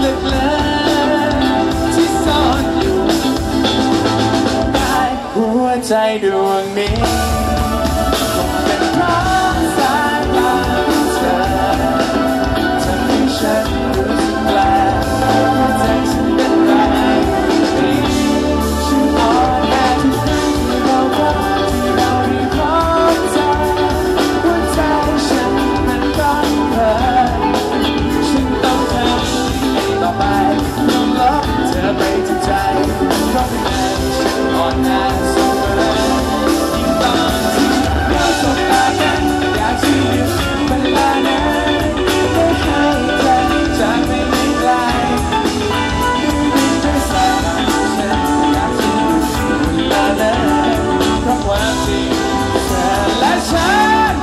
ลึกๆที่ซ่อนอยู่ใต้หัวใจดวงนี้คงเป็นเพราะสายตาของเธอทำให้ฉันรู้สึกแปลกหัวใจฉันเป็นไรฉันอ่อนแอทุกครั้งที่เราพบที่เราได้พบเธอหัวใจฉันมันร้อนเพ้อฉันต้องทำต่อไปต้องลบเธอไปจากใจเพราะในฉันอ่อนแอเสมอยิ่งตอนที่เราสบตากันอยากที่หยุดเวลานั้นไม่ให้เธอจากไปไม่ไกลด้วยสายตาฉันอยากที่หยุดเวลานั้นเพราะความจริงเธอและฉัน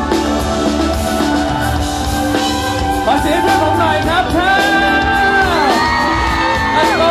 ขอเสียงเพื่อนผมหน่อยครับเธอLet's go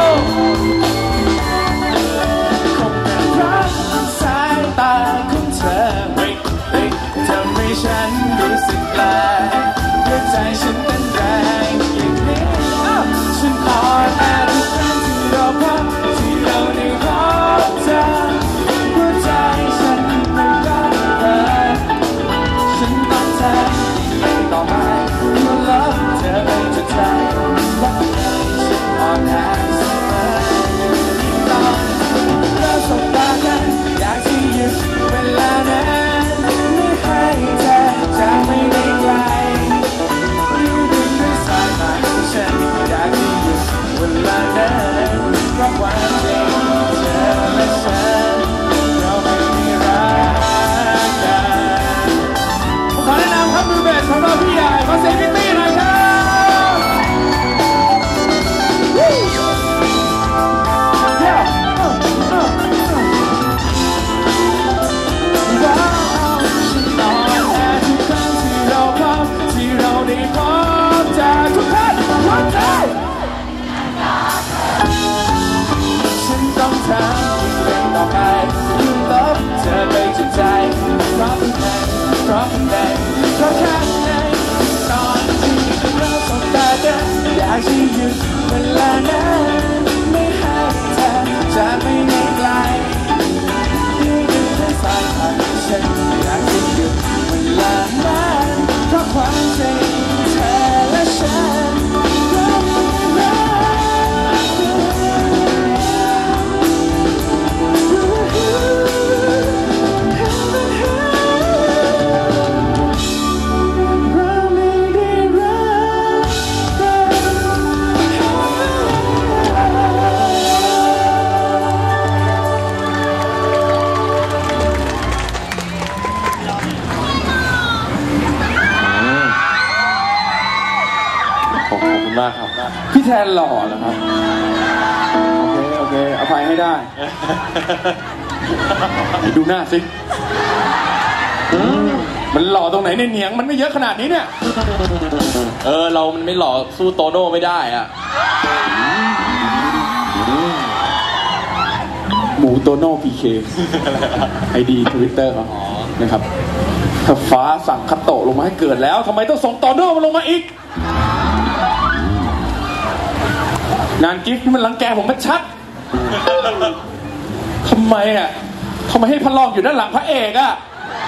คงเป็นเพราะสายตาของเธอทำให้ฉันรู้สึกแปลกหัวใจฉันเต้นแรงอย่างนี้ฉันอ่อนแอทุกครั้งที่เราพบที่เราได้พบเธอหัวใจฉันมันร้อนเพ้อฉันต้องทำไม่ต่อไปเมื่อลบเธอไปจากใจรักใจฉันอ่อนแอเสมอยิ่งตอนที่เราสบตากันอยากที่หยุดเวลานั้นไม่ให้เธอจากไม่ได้ไกลอยู่ด้วยสายตาของฉันอยากที่หยุดเวลานั้นเพราะความจริงเธอและฉันเราไม่มีรักกันขอแนะนำครับมือเบสของเราพี่ใหญ่ขอเสียงพี่ตี้หน่อยครับต่อไปคือลบเธอไปจากใจเพราะข้างในเพราะข้างในเพราะข้างในตอนที่เราสบตากันอยากที่หยุดเวลานั้นไม่ให้เธอจากไปไหนไกลอยู่ด้วยสายตาของฉันอยากที่หยุดเวลานั้นเพราะความจริงเธอและฉันมากครับพี่แทนหล่อเหรอครับโอเคอภัยให้ได้ดูหน้าสิมันหล่อตรงไหนในเหนียงมันไม่เยอะขนาดนี้เนี่ยเรามันไม่หล่อสู้โตโน่ไม่ได้อ่ะหมูโตโน่พีเคไอดีTwitterเขานะครับถ้าฟ้าสั่งคัตโตะลงมาให้เกิดแล้วทำไมต้องส่งโตโน่มาลงมาอีกงานกิฟต์นี่มันรังแกผมมันชัดทำไมให้พระรองอยู่ด้านหลังพระเอกอ่ะ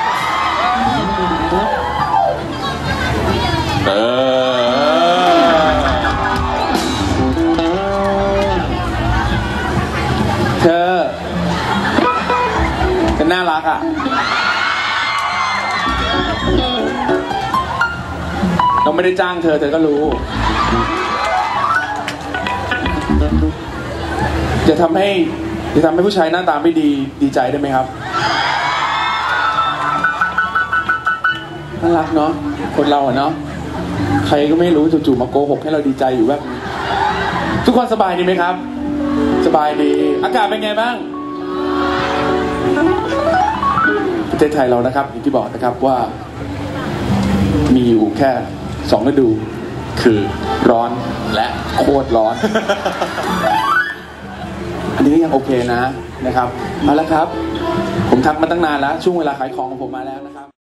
เธอเป็นน่ารักอ่ะเราไม่ได้จ้างเธอก็รู้จะทำให้ผู้ชายหน้าตาไม่ดีใจได้ไหมครับน่ารักเนาะคนเราเนาะใครก็ไม่รู้จู่ๆมาโกหกให้เราดีใจอยู่แบบทุกคนสบายดีไหมครับสบายดีอากาศเป็นไงบ้างประเทศไทยเรานะครับอย่างที่บอกนะครับว่ามีอยู่แค่2 ฤดูคือร้อนและโคตรร้อนอันนี้ยังโอเคนะครับเอาละครับผมทักมาตั้งนานแล้วช่วงเวลาขายของของผมมาแล้วนะครับ